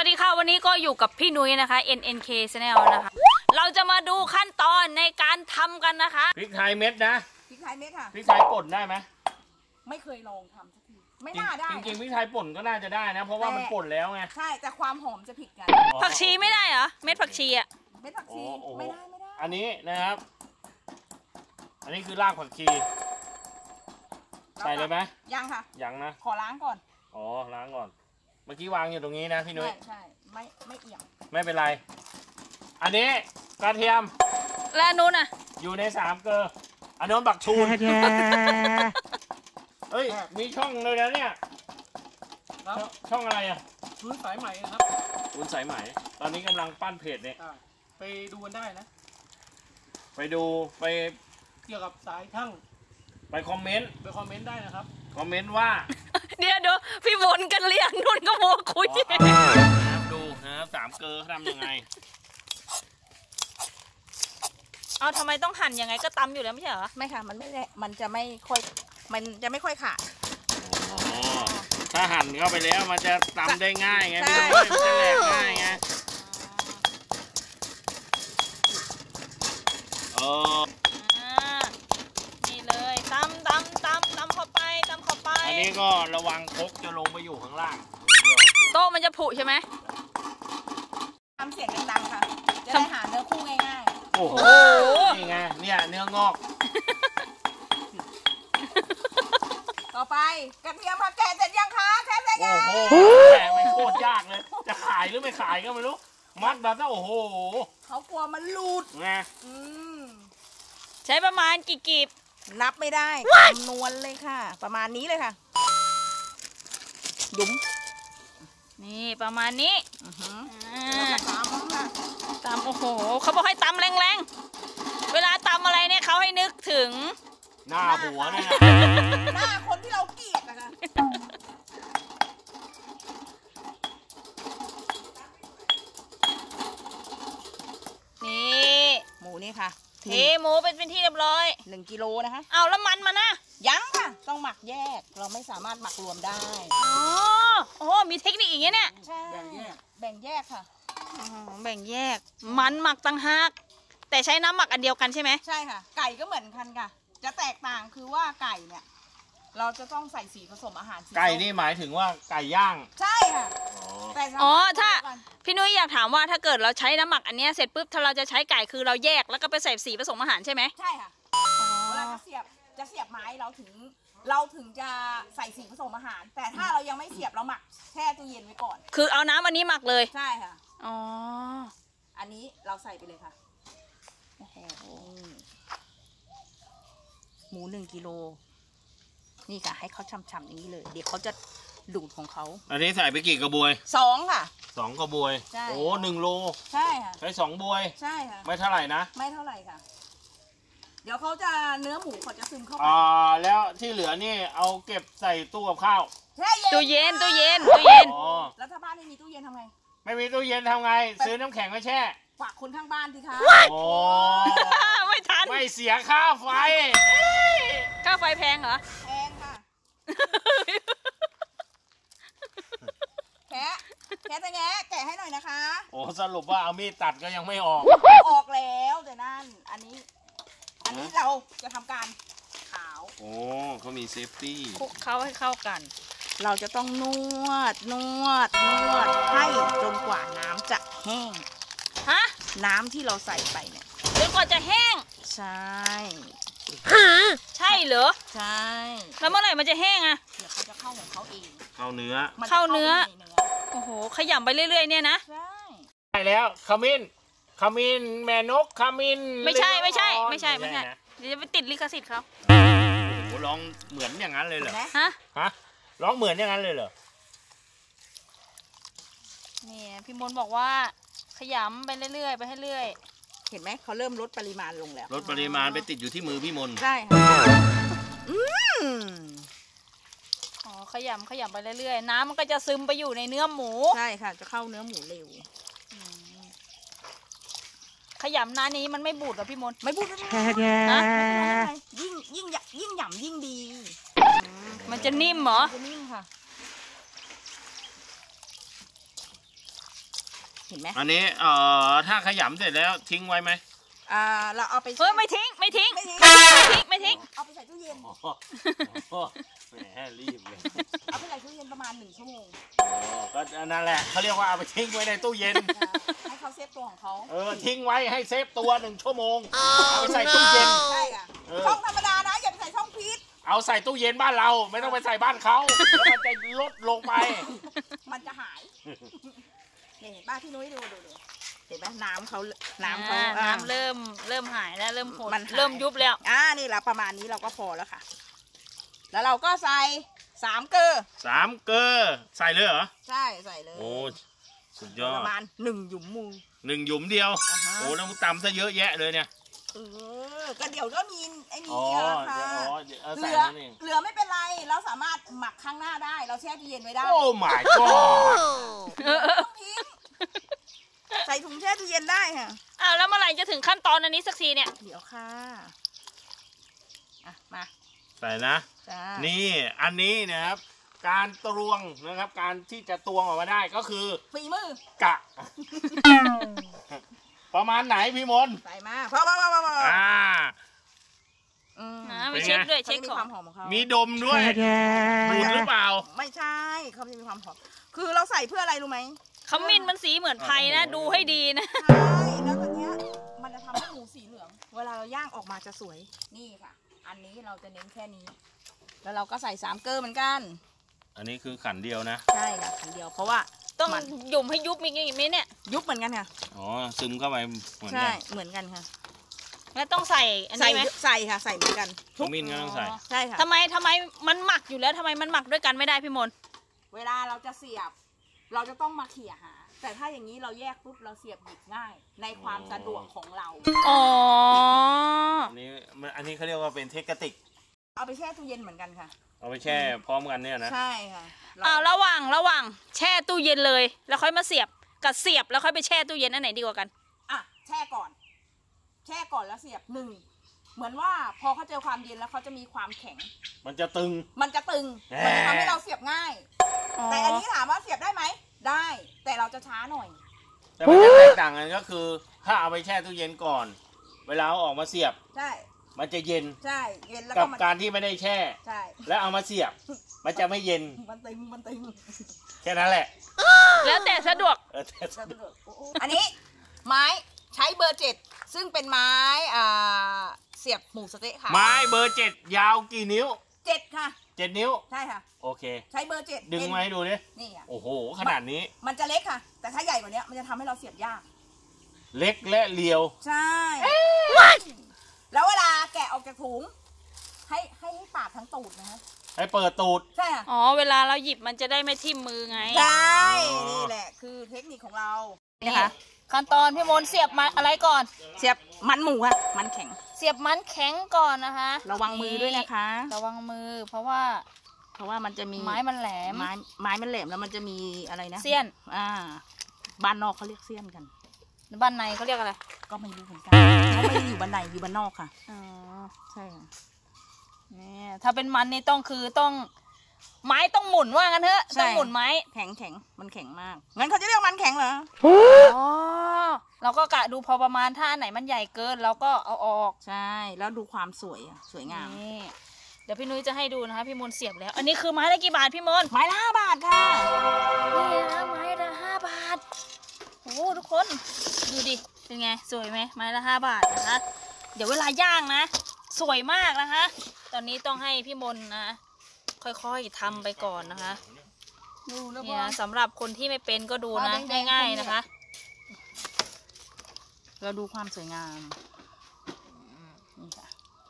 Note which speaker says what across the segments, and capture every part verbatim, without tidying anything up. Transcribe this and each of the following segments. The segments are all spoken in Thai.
Speaker 1: ดีค่ะวันนี้ก็อยู่กับพี่นุ้ยนะคะ เอ็น เอ็น เค Channel นะคะเราจะมาดูขั้นตอนในการทำกันนะคะ
Speaker 2: พริกไทยเม็ดนะ
Speaker 3: พริกไทยเม็ดค่ะ
Speaker 2: พริกไทยป่นได้ไหม
Speaker 3: ไม่เคยลองทำสักทีไม่น่าได้
Speaker 2: จริงๆพริกไทยป่นก็น่าจะได้นะเพราะว่ามันป่นแล้วไง
Speaker 3: ใช่แต่ความหอมจะผิดกัน
Speaker 1: ผักชีไม่ได้เหรอเม็ดผักชีอ่ะ
Speaker 3: เม็ดผักชีไม่ได้ไม่ได้
Speaker 2: อันนี้นะครับอันนี้คือรากผักชีใส่เลยไหม
Speaker 3: ยังค่ะ
Speaker 2: ยังนะ
Speaker 3: ขอล้างก่อน
Speaker 2: อ๋อล้างก่อนเมื่อกี้วางอยู่ตรงนี้นะพี่นุ้ย
Speaker 3: ใช่ใช่ไม่ไม่เอี่ยม
Speaker 2: ไม่เป็นไรอันนี้กระเทียม
Speaker 1: และนู้นอ่ะ
Speaker 2: อยู่ในสามเกลืออันนู้นบักชูนเฮ้ยมีช่องเลยนะเนี่ยช่องอะไรอ่ะ
Speaker 4: ชุนสายใหม่นะครับ
Speaker 2: ชุนสายใหม่ตอนนี้กำลังปั้นเพจเนี่ย
Speaker 4: ไปดูกันได้นะ
Speaker 2: ไปดูไป
Speaker 4: เกี่ยวกับสายช่าง
Speaker 2: ไปคอมเมนต์
Speaker 4: ไปคอมเมนต์ได้นะครับ
Speaker 2: คอมเมนต์ว่า
Speaker 1: เดี๋ยวดูพี่วนกันเรียงนุ่นก็โมคุย
Speaker 2: นะครับดูนะครับสามเกลือทำยังไง
Speaker 1: เอาทำไมต้องหั่นยังไงก็ตำอยู่แล้วไม่ใช่เหรอ
Speaker 3: ไม่ค่ะมันไม่ได้มันจะไม่ค่อยมันจะไม่ค่อยขาด
Speaker 2: ถ้าหั่นเข้าไปแล้วมันจะตำได้ง่ายไงพี่นุ้ยมันจะแหลกง่ายไงเออ
Speaker 1: นี่เลยตำตำตำตำเข้าไปตำเข้าไป
Speaker 2: อันนี้ก็ระวังครกจะลงไปอยู่ข้างล่าง
Speaker 1: โต๊ะมันจะผุใช่ไหม
Speaker 3: ทำเสียงดังๆค่ะจะได้หาเนื้อคู่ง่าย
Speaker 2: ๆโอ้โหนี่ไงเนี่ยเนื้องอก
Speaker 3: ต่อไปกระเทียมค่ะแกะเสร็จยังคะแค่เสร็จยัง
Speaker 2: โอ้โหแกะไม่โคตรยากเลยจะขายหรือไม่ขายก็ไม่รู้มัดแบบนั้นโอ้โห
Speaker 3: เขากลัวมันหลุด
Speaker 2: ไง
Speaker 1: ใช้ประมาณกี่กีบ
Speaker 3: นับไม่ได้คำนวณเลยค่ะประมาณนี้เลยค่ะดุ๋ม
Speaker 1: นี่ประมาณนี้
Speaker 3: ตามค่ะ
Speaker 1: ตามโอ้โหเขาบอกให้ตำแรงๆเวลาตำอะไรเนี่ยเขาให้นึกถึง
Speaker 2: หน้าหัวเนี่ย
Speaker 3: หน้าคนที่เราเกลียดนะคะ
Speaker 1: นี่
Speaker 3: หมูนี่ค่ะ
Speaker 1: เทหมูเป็นเป็นที่เรียบร้อย
Speaker 3: หนึ่งกิโลนะคะ
Speaker 1: เอาแล้วมันมานะ
Speaker 3: ยังค่ะต้องหมักแยกเราไม่สามารถหมักรวมได้
Speaker 1: อ๋อโอ้มีเทคนิคอย่างเงี้ยเนี่ย
Speaker 3: ใช่แบ่งแยกแบ่งแยกค่ะ
Speaker 1: แบ่งแยกมันหมักต่างหากแต่ใช้น้ำหมักอันเดียวกันใช่ไหม
Speaker 3: ใช่ค่ะไก่ก็เหมือนกันค่ะจะแตกต่างคือว่าไก่เนี่ยเราจะต้องใส่สีผสมอาหาร
Speaker 2: ไก่นี่หมายถึงว่าไก่ย่าง
Speaker 3: ใช่ค่ะ
Speaker 1: อ๋อถ้าพี่นุ้ยอยากถามว่าถ้าเกิดเราใช้น้ำหมักอันนี้เสร็จปุ๊บถ้าเราจะใช้ไก่คือเราแยกแล้วก็ไปใส่สีผสมอาหารใช่ไหม
Speaker 3: ใช่ค่ะเวลาจะเสียบจะเสียบไม้เราถึงเราถึงจะใส่สีผสมอาหารแต่ถ้าเรายังไม่เสียบเราหมักแช่ตู้เย็นไว้ก่อน
Speaker 1: คือเอาน้ำอันนี้หมักเลย
Speaker 3: ใช่ค่ะ
Speaker 1: อ๋อ
Speaker 3: อันนี้เราใส่ไปเลยค่ะโอ้โหหมูหนึ่งกิโลนี่ค่ะให้เขาช่ำๆอย่างนี้เลยเดี๋ยวเขาจะดูดของเขา
Speaker 2: อันนี้ใส่ไปกี่กระบวย
Speaker 3: สองค่ะ
Speaker 2: สองกระบวยโอ้หนึ่งโล
Speaker 3: ใช่ค่ะ
Speaker 2: ใช้สองบวย
Speaker 3: ใช่ค่ะ
Speaker 2: ไม่เท่าไหร่นะ
Speaker 3: ไม่เท่าไหร่ค่ะเดี๋ยวเขาจะเนื้อหมูเขาจะซึมเข้าไป
Speaker 2: อ่าแล้วที่เหลือนี่เอาเก็บใส่ตู้กับข้าว
Speaker 1: ตู้เย็นตู้เย็นตู้เย็น
Speaker 3: แล้วถ้าบ้านไม่มีตู้เย็นทำไง
Speaker 2: ไม่มีตู้เย็นทำไงซื้อน้ำแข็งมาแช่
Speaker 3: ฝากคนข้างบ้านสิคะ
Speaker 2: โอ้
Speaker 1: ไม่ทัน
Speaker 2: ไม่เสียค่าไฟ
Speaker 1: ค่าไฟแพงเหรอ
Speaker 3: แพงค่ะแกะแกะจะแงะแกะให้หน่อยนะคะ
Speaker 2: โอ้สรุปว่าเอามีดตัดก็ยังไม่ออก
Speaker 3: ออกแล้วแต่นั่นอันนี้อันนี้เราจะทำการขาว
Speaker 2: โอ้เขามีเซฟตี้
Speaker 1: คลุกเข้าให้เข้ากัน
Speaker 3: เราจะต้องนวดนวดนวดให้จนกว่าน้ำจะแห้ง
Speaker 1: ฮะ
Speaker 3: น้ำที่เราใส่ไปเนี่ย
Speaker 1: จนกว่าจะแห้ง
Speaker 3: ใช่
Speaker 1: ใช่เหรอ
Speaker 3: ใช่
Speaker 1: แล้วเมื่อไหร่มันจะแห้งอะ
Speaker 3: เดี๋ยวเขาจะเข้าของเขาเอง
Speaker 2: เข้าเนื้อ
Speaker 1: เข้าเนื้อโอ้โหขยำไปเรื่อยๆเนี่ยนะ
Speaker 3: ใช่
Speaker 2: ใช่แล้วขมิ้นขมิ้นแม่นกขมิ้น
Speaker 1: ไม่ใช่ไม่ใช่ไม่ใช่ไม่ใช่เดี๋ยวจะไปติดลิขสิทธิ์เขา
Speaker 2: โอ้โหร้องเหมือนอย่างนั้นเลยเหรอ
Speaker 1: ฮะ
Speaker 2: ฮะร้องเหมือนอย่างนั้นเลยเหรอ
Speaker 1: นี่พี่มนบอกว่าขยำไปเรื่อยๆไปให้เรื่อย
Speaker 3: เห็นไหมเขาเริ่มลดปริมาณลงแล้ว
Speaker 2: ลดปริมาณไปติดอยู่ที่มือพี่มน
Speaker 3: ใช่ค่ะอืม
Speaker 1: อ๋อขยำขยำไปเรื่อยๆน้ำมันก็จะซึมไปอยู่ในเนื้อหมู
Speaker 3: ใช่ค่ะจะเข้าเนื้อหมูเร็ว
Speaker 1: ขยำนานนี้มันไม่บูดหรอพี่มน
Speaker 3: ไม่บูดนะยิ่งยิ่งยิ่งหยำยิ่งดี
Speaker 1: มันจะนิ่มเหรอ
Speaker 3: จะนิ่มค่ะเห็นไหม
Speaker 2: อันนี้เอ่อถ้าขยำเสร็จแล้วทิ้งไว้ไหม
Speaker 3: อ่าเราเอาไป
Speaker 1: เฮ้ยไม่ทิ้งไม่ทิ้ง
Speaker 3: ไม่ทิ้ง
Speaker 1: ไม่ทิ้งไม่ทิ้ง
Speaker 3: เอาไปใส่ตู้เย็น
Speaker 2: อ๋อแหมรีบเลย
Speaker 3: เอาไปใส่ตู้เย็นประมาณหนึ่งชั่วโมง
Speaker 2: โอ้ก็นั่นแหละเขาเรียกว่าเอาไปทิ้งไว้ในตู้เย็น
Speaker 3: ให้เขาเซฟตัวของเขา
Speaker 2: เออทิ้งไว้ให้เซฟตัวหนึ่งชั่วโมงเอาไปใส่ตู้เย็น
Speaker 3: ใช่ค่ะ
Speaker 2: เออ
Speaker 3: ช่องธรรมดานะอย่าไปใส่ช่องพีช
Speaker 2: เอาใส่ตู้เย็นบ้านเราไม่ต้องไปใส่บ้านเขาแล้วมันจะลดลงไป
Speaker 3: มันจะหายนี่บ้านพี่นุ้ยดูดูดูเห็นไหมน้ำเขาน้ำเขา
Speaker 1: อ่า
Speaker 3: อ่า
Speaker 1: น้ำเริ่มเริ่มหายแล้วเริ่มหด
Speaker 3: มันหาย
Speaker 1: เริ่มยุบแล้ว
Speaker 3: อ่านี่แหละประมาณนี้เราก็พอแล้วค่ะ แล้วเราก็ใส่สามเกลือ
Speaker 2: สามเกลือใส่เลยเหรอ
Speaker 3: ใช่ใส่เลย
Speaker 2: โอ้สุดยอ
Speaker 3: ป
Speaker 2: ด
Speaker 3: ระมาณหนึ่งหยุมมือ
Speaker 2: หนึ่งหยุมเดียว
Speaker 3: อ่าฮะ
Speaker 2: โอ้ต้องตำซะเยอะแยะเลยเนี่ย
Speaker 3: เออก็เดี๋ยวก็มีไอ้นี่
Speaker 2: อ๋อ
Speaker 3: อะค่ะ
Speaker 2: เดี๋ยวอ๋อเดี๋ยวเอา
Speaker 3: เห
Speaker 2: ใส่
Speaker 3: ลือ
Speaker 2: นั่นเอง
Speaker 3: เหลือไม่เป็นไรเราสามารถหมักข้างหน้าได้ เราแช่ตู้เย็นไว้ได้
Speaker 2: โอ้ my god
Speaker 3: ต้องทิ้งใส่ถุงแช่ตู้เย็นได้ค่ะ
Speaker 1: อ้าวแล้วเมื่อไหร่จะถึงขั้นตอนอันนี้สักทีเนี่ย
Speaker 3: เดี๋ยวค่ะอ่ะมา
Speaker 2: ใส่นะ
Speaker 3: จ้า
Speaker 2: นี่อันนี้นะครับ การตวงนะครับ การที่จะตวงออกมาได้ก็คือ
Speaker 3: ฝีมือ
Speaker 2: กะ ประมาณไหนพี่มนต์
Speaker 3: ใส่มาพอพอพอพอพอ
Speaker 2: อ่า
Speaker 3: อืม
Speaker 1: นะไปเช็คด้วย
Speaker 3: เขา
Speaker 1: เช็ค
Speaker 3: จะมี
Speaker 1: ขอ
Speaker 3: ควาง มหอมของเขา
Speaker 2: มีดมด้วยดูดหรือเปล่า
Speaker 3: ไม่ใช่เขาจะมีความหอมคือเราใส่เพื่ออะไรรู้ไหม
Speaker 1: ขมิ้นมันสีเหมือนไผ่นะ ดูให้ดีนะ
Speaker 3: ใช่แล้วตอนเนี้ยมันจะทำให้หมูสีเหลือง เวลาเราย่างออกมาจะสวยนี่ค่ะ อันนี้เราจะเน้นแค่นี้ แล้วเราก็ใส่สามเกลือเหมือนกัน
Speaker 2: อันนี้คือขันเดียวนะ
Speaker 3: ใช่ค่ะทีเดียวเพราะว่า
Speaker 1: ต้อง
Speaker 3: มัน
Speaker 1: หยุ่มให้ยุบมีอีกไหมเนี่ย
Speaker 3: ยุบเหมือนกันค่ะ
Speaker 2: อ๋อซึมเข้าไปเหมือน
Speaker 3: ใช่
Speaker 2: กัน
Speaker 3: เหมือนกันค่ะ
Speaker 1: แล้วต้องใส่อัน
Speaker 3: ใส่
Speaker 1: นี้ไหม
Speaker 3: ใส่ค่ะใส่เหมือนกัน
Speaker 2: ขมิ้นก็ต้องใส่
Speaker 1: อ๋อ
Speaker 3: ใช่ค่ะ
Speaker 1: ทำไมทำไมมันหมักอยู่แล้วทำไมมันหมักด้วยกันไม่ได้พี่มนต์
Speaker 3: เวลาเราจะเสียบ เราจะต้องมาเขี่ยหา แต่ถ้าอย่างนี้เราแยกปุ๊บเราเสียบหยิบง่าย ในความสะดวกของเรา
Speaker 1: อ๋อ
Speaker 2: อันนี้มันอันนี้เขาเรียกว่าเป็นเทคนิค
Speaker 3: เอาไปแช่ตู้เย็นเหมือนกันค่ะ
Speaker 2: เอาไปแช่พร้อมกันเนี่ยนะ
Speaker 3: ใช่ค่ะ
Speaker 1: อ้าวระหว่างระหว่างแช่ตู้เย็นเลย แล้วค่อยมาเสียบกับเสียบแล้วค่อยไปแช่ตู้เย็นอันไหนดีกว่ากัน
Speaker 3: อ่ะแช่ก่อน แช่ก่อนแล้วเสียบหนึ่งเหมือนว่าพอเขาเจอความเย็นแล้วเขาจะมีความแข็ง
Speaker 2: มันจะตึง
Speaker 3: มันจะตึง
Speaker 2: แหม
Speaker 3: มันจะทำให้เราเสียบง่าย
Speaker 1: อ๋อ
Speaker 3: แต่อันนี้ถามว่าเสียบได้ไหม ได้ แต่เราจะช้าหน่อย
Speaker 2: แต่มันจะแตกต่างกันก็คือ ถ้าเอาไปแช่ตู้เย็นก่อน เวลาเอาออกมาเสียบ
Speaker 3: ใช่
Speaker 2: มันจะเย็น
Speaker 3: ใช่ เย็นแล้ว
Speaker 2: กั
Speaker 3: ก็
Speaker 2: บ
Speaker 3: มัน
Speaker 2: การที่ไม่ได้แช่
Speaker 3: ใช่
Speaker 2: แล้วเอามาเสียบ มันจะไม่เย็น
Speaker 3: มันตึง มันตึง
Speaker 2: แค่นั้นแหละ
Speaker 1: แล้วแต่สะดวก
Speaker 2: เออแต่
Speaker 3: อันนี้ไม้ใช้เบอร์เจ็ดซึ่งเป็นไม้อ่าเสียบหมูสะเต๊ะค่ะ
Speaker 2: ไม้เบอร์เจ็ดยาวกี่นิ้ว
Speaker 3: เจ็ดค่ะ
Speaker 2: เจ็ดนิ้ว
Speaker 3: ใช่ค่ะ
Speaker 2: โอเค
Speaker 3: ใช้เบอร์เจ็ด
Speaker 2: ดึงมาให้ดูดิ
Speaker 3: นี่อ่ะ
Speaker 2: โอ้โห ขนาดนี้
Speaker 3: มันจะเล็กค่ะ แต่ถ้าใหญ่กว่านี้มันจะทำให้เราเสียบยาก
Speaker 2: เล็กและเรียว
Speaker 3: ใช่ แล้วเวลาแกะออกจากถุง ให้ให้ให้ปาดทั้งตูดนะฮะ
Speaker 2: ให้เปิดตูด
Speaker 3: ใช่ค่ะ
Speaker 1: อ๋อเวลาเราหยิบมันจะได้ไม่ทิ่มมือไง
Speaker 3: ใช่
Speaker 2: อ๋อ
Speaker 3: นี่แหละ คือเทคนิคของเรา
Speaker 1: นี่ค่ะขั้นตอนพี่มนต์เสียบมันอะไรก่อน
Speaker 3: เสียบมันหมูค่ะ มันแข็ง
Speaker 1: เสียบมันแข็งก่อนนะคะ
Speaker 3: ระวังมือด้วยนะคะ
Speaker 1: ระวังมือ เพราะว่า
Speaker 3: เพราะว่ามันจะมี
Speaker 1: ไม้มันแหลม
Speaker 3: ไม้ไม้มันแหลมแล้วมันจะมีอะไรนะ
Speaker 1: เสี้ยน
Speaker 3: อ่า บ้านนอกเขาเรียกเสี้ยนกัน
Speaker 1: บ้านในเขาเรียกอะไร
Speaker 3: ก็ไม่รู้เหมือนกันเขาไม่ได้อยู่บ้านในอยู่บ้านนอกค่ะ
Speaker 1: อ๋อ
Speaker 3: ใช่ค่ะ
Speaker 1: เนี่ยถ้าเป็นมันนี่ต้องคือต้อง ไม้ต้องหมุนว่างั้นเถอะต้องหมุนไม้
Speaker 3: แข็งแข็งมันแข็งมาก งั้นเขาจะเรียกมันแข็งเหรอ
Speaker 1: อ๋อเราก็กะดูพอประมาณถ้าอันไหนมันใหญ่เกินเราก็เอาออก
Speaker 3: ใช่ แล้วดูความสวยอะสวยงาม
Speaker 1: นี่เดี๋ยวพี่นุ้ยจะให้ดูนะคะพี่มนต์เสียบแล้ว อันนี้คือไม้ละกี่บาทพี่มนต์
Speaker 3: ไม้ละห้าบาทค่ะ
Speaker 1: นี่นะไม้ละห้าบาทโอ้โหทุกคนดูดิเป็นไงสวยไหมไม้ละห้าบาทนะคะ เดี๋ยวเวลาย่างนะ สวยมากนะคะ ตอนนี้ต้องให้พี่มนต์นะค่อยๆทำไปก่อนนะคะ
Speaker 3: ดูแล้วก็
Speaker 1: เนี่ยสำหรับคนที่ไม่เป็นก็ดูนะ
Speaker 3: เอาแดงๆ
Speaker 1: ง่าย
Speaker 3: ตรงนี้
Speaker 1: ๆนะคะ
Speaker 3: เราดูความสวยงามนี่ค่ะ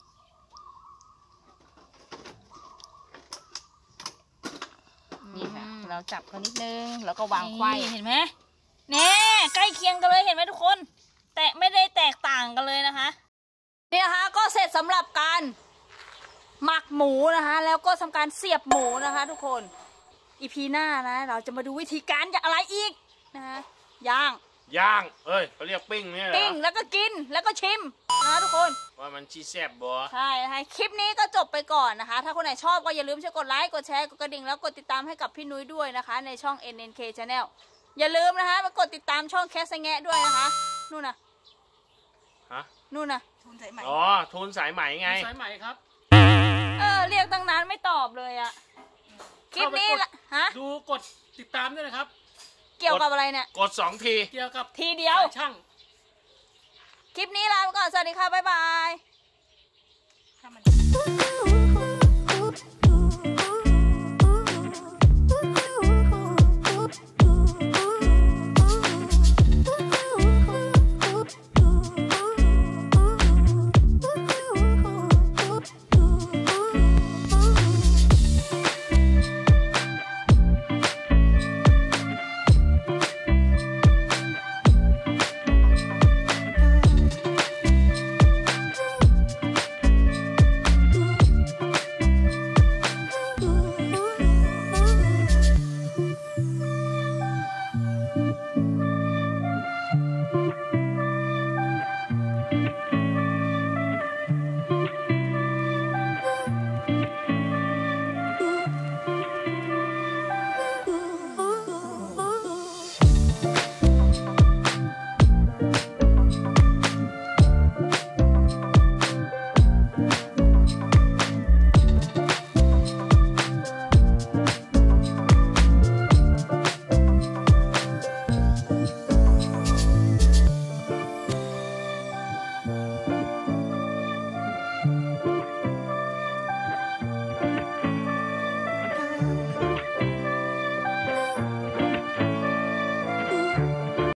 Speaker 3: นี่ค่ะ เราจับเขานิดนึง แล้วก็วางไขว้
Speaker 1: นี่เห็นไหมเน่ใกล้เคียงกันเลยเห็นไหมทุกคน แต่ไม่ได้แตกต่างกันเลยนะคะนี่นะคะก็เสร็จสำหรับการหมักหมูนะคะ แล้วก็ทำการเสียบหมูนะคะ ทุกคนอีพีหน้านะ เราจะมาดูวิธีการอย่างอะไรอีกนะคะย่าง
Speaker 2: ย่าง เอ้ยเขาเรียกปิ้งเนี่ยเหรอ
Speaker 1: ปิ้งแล้วก็กินแล้วก็ชิมนะคะทุกคน
Speaker 2: ว่ามันชีแซ่บบ่
Speaker 1: ใช่นะคะคลิปนี้ก็จบไปก่อนนะคะ ถ้าคนไหนชอบก็อย่าลืมช่วยกดไลค์กดแชร์กดกระดิ่งแล้วกดติดตามให้กับพี่นุ้ยด้วยนะคะ ในช่อง เอ็น เอ็น เค Channel อย่าลืมนะคะมากดติดตามช่องแคสแงะด้วยนะคะนู่นน่ะ
Speaker 2: ฮะ
Speaker 1: นู่นน่ะ
Speaker 3: ทุนสายไหม
Speaker 2: อ๋อทุนสายไหมไง
Speaker 4: สายใหม่ครับ
Speaker 1: เออเรียกตั้งนานไม่ตอบเลยอะคลิปนี้ละฮะ
Speaker 4: ดูกดติดตามด้วยนะครับ
Speaker 1: เกี่ยวกับอะไรเนี่ย
Speaker 2: กดสองที
Speaker 4: เกี่ยวกับ
Speaker 1: ทีเดียว
Speaker 4: สายช่าง
Speaker 1: คลิปนี้ลาไปก่อนสวัสดีค่ะบ๊ายบาย
Speaker 3: ถ้ามัน